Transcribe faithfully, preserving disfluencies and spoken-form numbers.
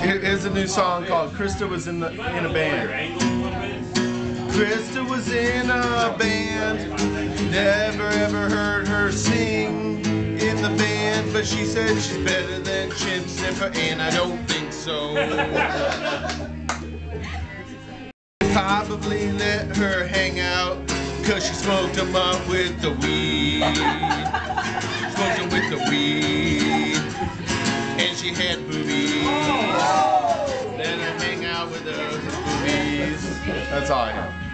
Here's a new song called Krista Was in the in a Band. Krista was in a band. Never ever heard her sing in the band, but she said she's better than Chimpsniffer, and I don't think so. Probably let her hang out, cause she smoked them up with the weed. Smoked them with the weed. And she had boobies. Let her hang out with those boobies. That's all I have.